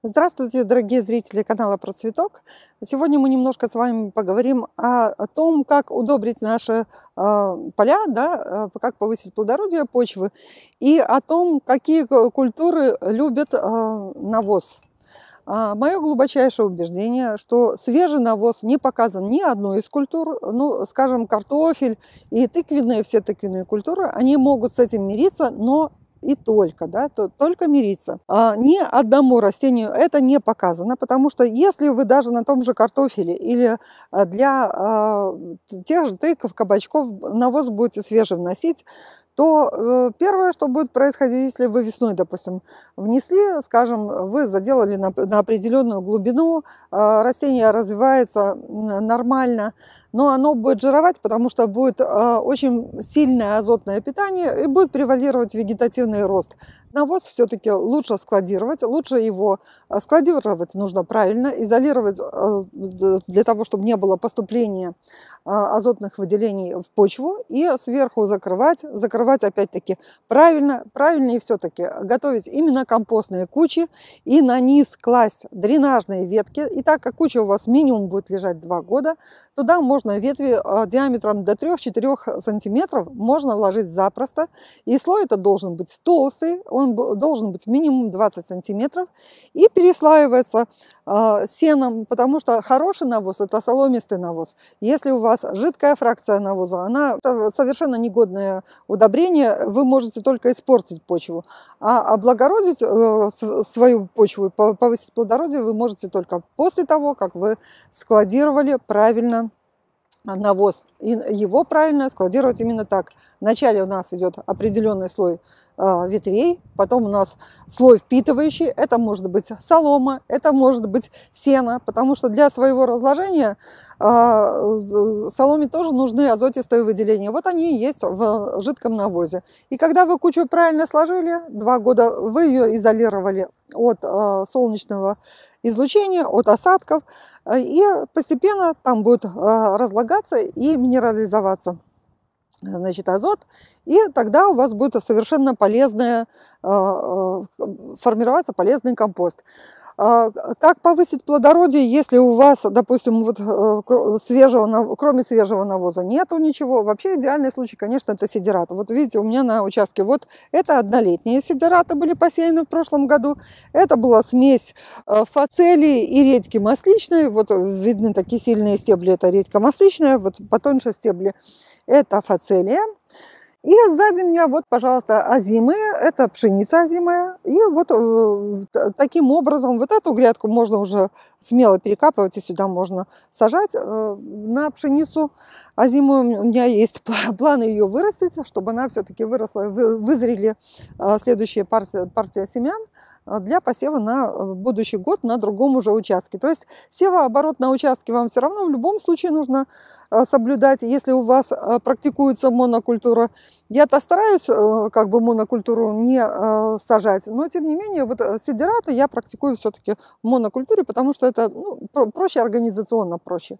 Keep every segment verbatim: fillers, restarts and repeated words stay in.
Здравствуйте, дорогие зрители канала Про Цветок. Сегодня мы немножко с вами поговорим о, о том, как удобрить наши э, поля, да, э, как повысить плодородие почвы, и о том, какие культуры любят э, навоз. А, мое глубочайшее убеждение, что свежий навоз не показан ни одной из культур, ну, скажем, картофель и тыквенные, все тыквенные культуры, они могут с этим мириться, но и только, да, то, только мириться. А ни одному растению это не показано, потому что если вы даже на том же картофеле или для а, тех же тыкв, кабачков навоз будете свежий вносить, то э, первое, что будет происходить, если вы весной, допустим, внесли, скажем, вы заделали на, на определенную глубину, э, растение развивается нормально, но оно будет жировать, потому что будет э, очень сильное азотное питание и будет превалировать вегетативный рост. Навоз все-таки лучше складировать, лучше его складировать нужно правильно, изолировать э, для того, чтобы не было поступления э, азотных выделений в почву, и сверху закрывать, закрывать опять-таки правильно, правильнее все-таки готовить именно компостные кучи и на низ класть дренажные ветки. И так как куча у вас минимум будет лежать два года, туда можно ветви диаметром до трёх-четырёх сантиметров можно ложить запросто. И слой это должен быть толстый, он должен быть минимум двадцать сантиметров, и переслаивается э, сеном, потому что хороший навоз это соломистый навоз. Если у вас жидкая фракция навоза, она совершенно негодное удобрение, вы можете только испортить почву. А облагородить э, свою почву, повысить плодородие вы можете только после того, как вы складировали правильно навоз. И его правильно складировать именно так. Вначале у нас идет определенный слой э, ветвей, потом у нас слой впитывающий. Это может быть солома, это может быть сено, потому что для своего разложения э, соломе тоже нужны азотистые выделения. Вот они и есть в жидком навозе. И когда вы кучу правильно сложили, два года вы ее изолировали от э, солнечного излучения, от осадков, и постепенно там будет разлагаться и минерализоваться, значит, азот, и тогда у вас будет совершенно полезное, формироваться полезный компост. Как повысить плодородие, если у вас, допустим, вот свежего, кроме свежего навоза нету ничего? Вообще идеальный случай, конечно, это сидираты. Вот видите, у меня на участке вот это однолетние сидираты были посеяны в прошлом году. Это была смесь фацелии и редьки масличной. Вот видны такие сильные стебли, это редька масличная, вот потоньше стебли это фацелия. И сзади меня вот, пожалуйста, озимые, это пшеница озимая. И вот э, таким образом вот эту грядку можно уже смело перекапывать, и сюда можно сажать э, на пшеницу озимую. У меня есть планы ее вырастить, чтобы она все-таки выросла, вы, вызрели э, следующая партия, партия семян для посева на будущий год на другом уже участке. То есть севооборот на участке вам все равно в любом случае нужно соблюдать, если у вас практикуется монокультура. Я-то стараюсь как бы монокультуру не сажать, но тем не менее вот сидираты я практикую все-таки в монокультуре, потому что это ну, проще, организационно проще.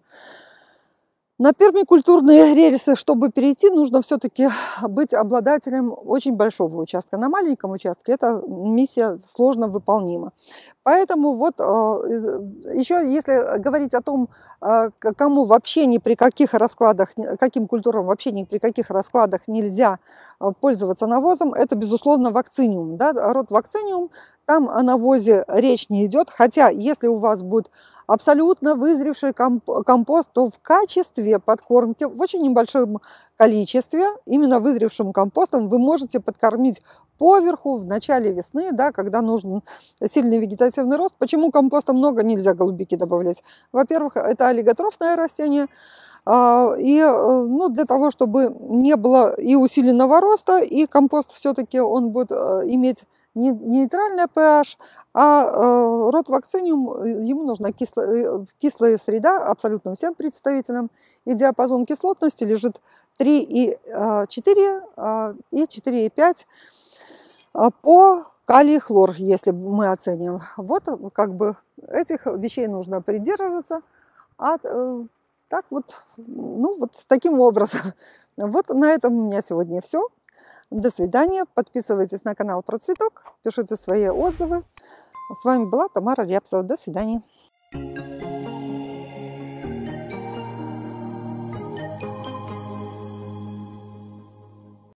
На пермикультурные рельсы, чтобы перейти, нужно все-таки быть обладателем очень большого участка. На маленьком участке эта миссия сложно выполнима. Поэтому вот еще если говорить о том, кому вообще ни при каких раскладах, каким культурам вообще ни при каких раскладах нельзя пользоваться навозом, это, безусловно, вакциниум. Да? Род вакциниум, там о навозе речь не идет, хотя если у вас будет абсолютно вызревший компост, то в качестве подкормки, в очень небольшом количестве, именно вызревшим компостом, вы можете подкормить поверху в начале весны, да, когда нужен сильный вегетативный рост. Почему компоста много нельзя голубики добавлять? Во-первых, это олиготрофное растение, и ну, для того, чтобы не было и усиленного роста, и компост все-таки он будет иметь не нейтральный pH, а э, род вакциниум, ему нужна кислая, кислая среда абсолютно всем представителям, и диапазон кислотности лежит три и четыре и четыре и пять по калий хлор, если мы оценим. Вот как бы этих вещей нужно придерживаться. А э, так вот, ну вот таким образом. Вот на этом у меня сегодня все. До свидания. Подписывайтесь на канал Про Цветок, пишите свои отзывы. С вами была Тамара Рябцева. До свидания.